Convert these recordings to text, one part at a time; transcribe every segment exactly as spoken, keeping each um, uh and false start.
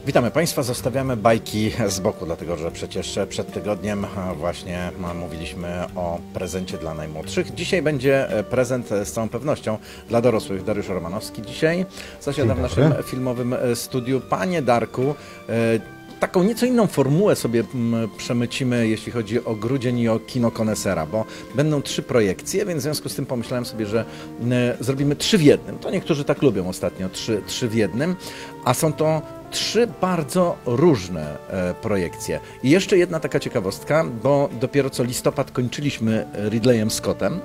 Witamy Państwa, zostawiamy bajki z boku, dlatego że przecież przed tygodniem właśnie mówiliśmy o prezencie dla najmłodszych. Dzisiaj będzie prezent z całą pewnością dla dorosłych. Dariusz Romanowski dzisiaj zasiada w naszym filmowym studiu. Panie Darku, taką nieco inną formułę sobie przemycimy, jeśli chodzi o grudzień i o kino konesera, bo będą trzy projekcje, więc w związku z tym pomyślałem sobie, że zrobimy trzy w jednym. To niektórzy tak lubią ostatnio, trzy, trzy w jednym, a są to trzy bardzo różne e, projekcje. I jeszcze jedna taka ciekawostka, bo dopiero co listopad kończyliśmy Ridleyem Scottem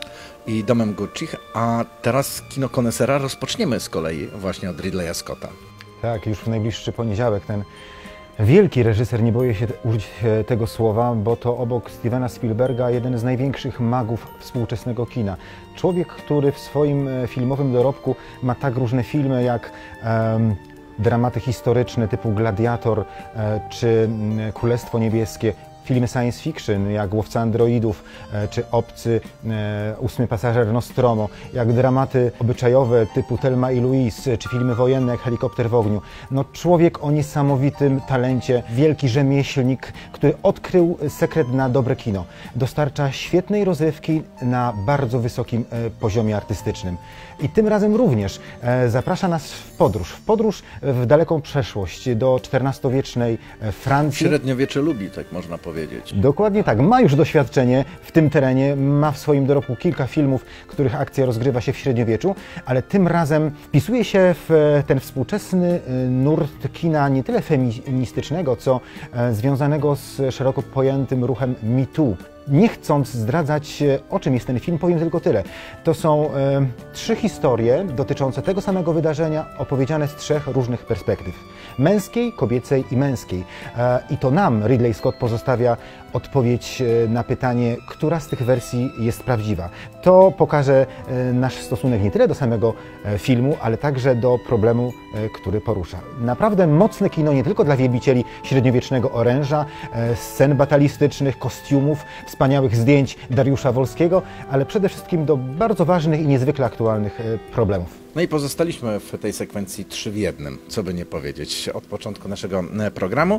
i Domem Gucci, a teraz kino konesera rozpoczniemy z kolei właśnie od Ridleya Scotta. Tak, już w najbliższy poniedziałek ten wielki reżyser, nie boję się użyć tego słowa, bo to obok Stevena Spielberga jeden z największych magów współczesnego kina. Człowiek, który w swoim filmowym dorobku ma tak różne filmy jak um, dramaty historyczne typu Gladiator e, czy Królestwo Niebieskie, filmy science fiction jak Łowca Androidów e, czy Obcy, e, Ósmy Pasażer Nostromo, jak dramaty obyczajowe typu Thelma i Louise, czy filmy wojenne jak Helikopter w ogniu. No, człowiek o niesamowitym talencie, wielki rzemieślnik, który odkrył sekret na dobre kino. Dostarcza świetnej rozrywki na bardzo wysokim e, poziomie artystycznym. I tym razem również e, zaprasza nas w podróż, w podróż w daleką przeszłość do czternastowiecznej Francji. Średniowiecze lubi, tak można powiedzieć. Dokładnie tak. Ma już doświadczenie w tym terenie, ma w swoim dorobku kilka filmów, których akcja rozgrywa się w średniowieczu, ale tym razem wpisuje się w ten współczesny nurt kina nie tyle feministycznego, co związanego z szeroko pojętym ruchem Me Too. Nie chcąc zdradzać, o czym jest ten film, powiem tylko tyle. To są e, trzy historie dotyczące tego samego wydarzenia, opowiedziane z trzech różnych perspektyw. Męskiej, kobiecej i męskiej. E, I to nam Ridley Scott pozostawia odpowiedź na pytanie, która z tych wersji jest prawdziwa. To pokaże e, nasz stosunek nie tyle do samego e, filmu, ale także do problemu, e, który porusza. Naprawdę mocne kino nie tylko dla wielbicieli średniowiecznego oręża, e, scen batalistycznych, kostiumów, wspaniałych zdjęć Dariusza Wolskiego, ale przede wszystkim do bardzo ważnych i niezwykle aktualnych problemów. No i pozostaliśmy w tej sekwencji trzy w jednym, co by nie powiedzieć, od początku naszego programu.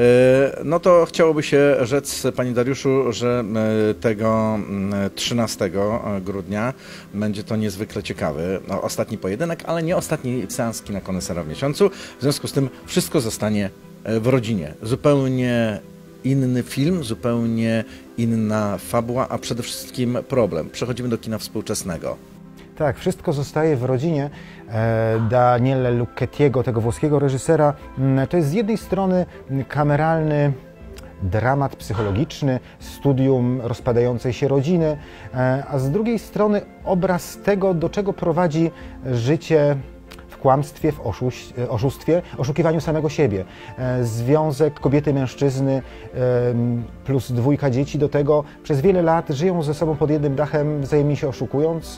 No to chciałoby się rzec, Panie Dariuszu, że tego trzynastego grudnia będzie to niezwykle ciekawy, no, ostatni pojedynek, ale nie ostatni seans kina konesera w miesiącu. W związku z tym wszystko zostanie w rodzinie. Zupełnie inny film, zupełnie inna fabuła, a przede wszystkim problem. Przechodzimy do kina współczesnego. Tak, wszystko zostaje w rodzinie. Daniele Lucchettiego, tego włoskiego reżysera, to jest z jednej strony kameralny dramat psychologiczny, studium rozpadającej się rodziny, a z drugiej strony obraz tego, do czego prowadzi życie w kłamstwie, w oszustwie, oszukiwaniu samego siebie. Związek kobiety i mężczyzny plus dwójka dzieci do tego przez wiele lat żyją ze sobą pod jednym dachem, wzajemnie się oszukując,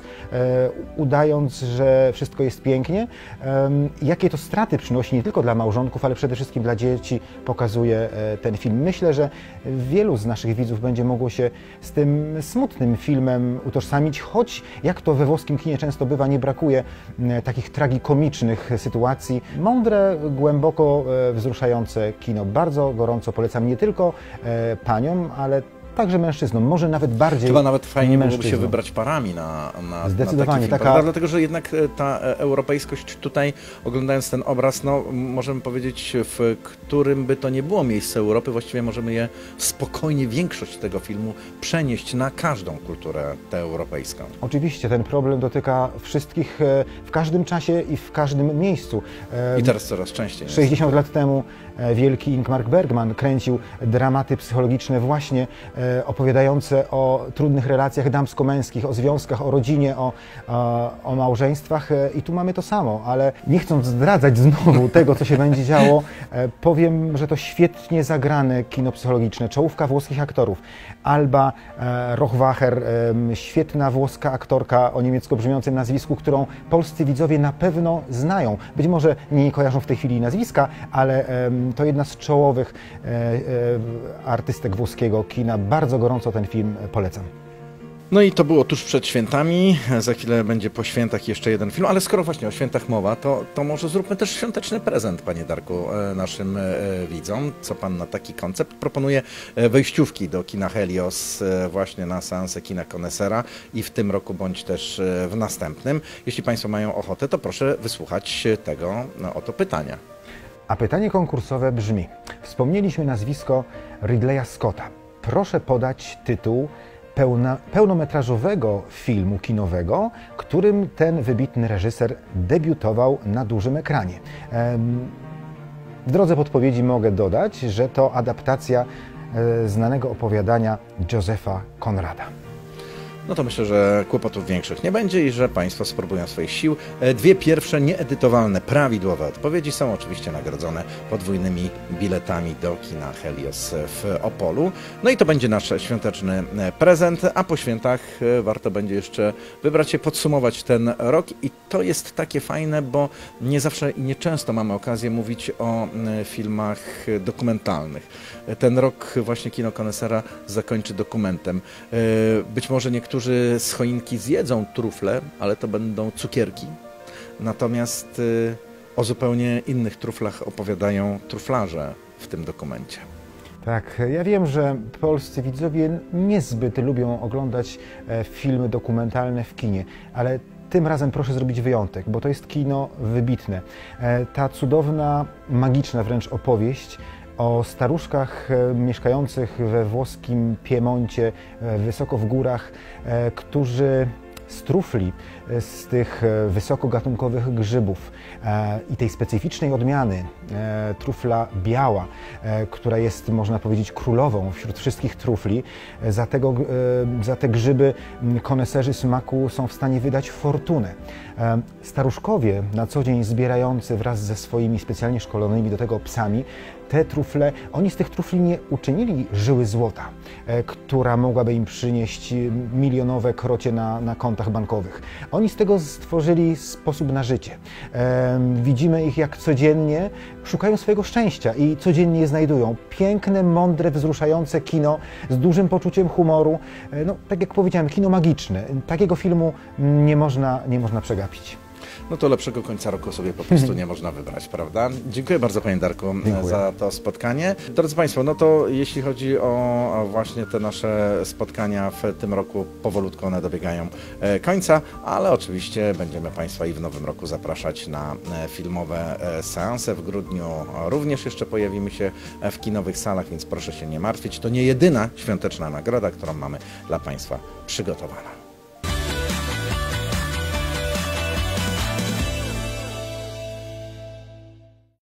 udając, że wszystko jest pięknie. Jakie to straty przynosi nie tylko dla małżonków, ale przede wszystkim dla dzieci, pokazuje ten film. Myślę, że wielu z naszych widzów będzie mogło się z tym smutnym filmem utożsamić, choć jak to we włoskim kinie często bywa, nie brakuje takich tragikomicznych sytuacji. Mądre, głęboko wzruszające kino. Bardzo gorąco polecam nie tylko paniom, ale także mężczyznom, może nawet bardziej. Chyba nawet fajnie byłoby się wybrać parami na, na, Zdecydowanie, na taki film, taka... dlatego że jednak ta europejskość tutaj, oglądając ten obraz, no możemy powiedzieć, w którym by to nie było miejsce Europy, właściwie możemy je spokojnie, większość tego filmu przenieść na każdą kulturę tę europejską. Oczywiście, ten problem dotyka wszystkich w każdym czasie i w każdym miejscu. I teraz coraz częściej. sześćdziesiąt lat temu wielki Ingmar Bergman kręcił dramaty psychologiczne właśnie opowiadające o trudnych relacjach damsko-męskich, o związkach, o rodzinie, o, o, o małżeństwach i tu mamy to samo, ale nie chcąc zdradzać znowu tego, co się będzie działo, powiem, że to świetnie zagrane kino psychologiczne, czołówka włoskich aktorów. Alba Rohrwacher, świetna włoska aktorka o niemiecko brzmiącym nazwisku, którą polscy widzowie na pewno znają. Być może nie kojarzą w tej chwili nazwiska, ale to jedna z czołowych artystek włoskiego kina. Bardzo gorąco ten film polecam. No i to było tuż przed świętami, za chwilę będzie po świętach jeszcze jeden film, ale skoro właśnie o świętach mowa, to, to może zróbmy też świąteczny prezent, panie Darku, naszym widzom. Co pan na taki koncept? Proponuję wejściówki do kina Helios właśnie na seansę kina Konesera i w tym roku, bądź też w następnym. Jeśli państwo mają ochotę, to proszę wysłuchać tego no, oto pytania. A pytanie konkursowe brzmi: wspomnieliśmy nazwisko Ridleya Scotta. Proszę podać tytuł Pełna, pełnometrażowego filmu kinowego, którym ten wybitny reżyser debiutował na dużym ekranie. W drodze podpowiedzi mogę dodać, że to adaptacja znanego opowiadania Josepha Conrada. No to myślę, że kłopotów większych nie będzie i że państwo spróbują swoich sił. Dwie pierwsze nieedytowalne, prawidłowe odpowiedzi są oczywiście nagrodzone podwójnymi biletami do kina Helios w Opolu. No i to będzie nasz świąteczny prezent, a po świętach warto będzie jeszcze wybrać się, podsumować ten rok i to jest takie fajne, bo nie zawsze i nie często mamy okazję mówić o filmach dokumentalnych. Ten rok właśnie kino Konesera zakończy dokumentem. Być może niektórzy Niektórzy z choinki zjedzą trufle, ale to będą cukierki. Natomiast o zupełnie innych truflach opowiadają truflarze w tym dokumencie. Tak, ja wiem, że polscy widzowie niezbyt lubią oglądać filmy dokumentalne w kinie, ale tym razem proszę zrobić wyjątek, bo to jest kino wybitne. Ta cudowna, magiczna wręcz opowieść o staruszkach mieszkających we włoskim Piemoncie, wysoko w górach, którzy z trufli, z tych wysokogatunkowych grzybów i tej specyficznej odmiany trufla biała, która jest, można powiedzieć, królową wśród wszystkich trufli, za, tego, za te grzyby koneserzy smaku są w stanie wydać fortunę. Staruszkowie, na co dzień zbierający wraz ze swoimi specjalnie szkolonymi do tego psami, te trufle, oni z tych trufli nie uczynili żyły złota, która mogłaby im przynieść milionowe krocie na, na kontach bankowych. Oni z tego stworzyli sposób na życie. Widzimy ich, jak codziennie szukają swojego szczęścia i codziennie je znajdują. Piękne, mądre, wzruszające kino z dużym poczuciem humoru. No, tak jak powiedziałem, kino magiczne. Takiego filmu nie można, nie można przegapić. No to lepszego końca roku sobie po prostu nie można wybrać, prawda? Dziękuję bardzo, panie Darku, Dziękuję. za to spotkanie. Drodzy państwo, no to jeśli chodzi o właśnie te nasze spotkania w tym roku, powolutku one dobiegają końca, ale oczywiście będziemy państwa i w nowym roku zapraszać na filmowe seanse. W grudniu również jeszcze pojawimy się w kinowych salach, więc proszę się nie martwić. To nie jedyna świąteczna nagroda, którą mamy dla państwa przygotowana.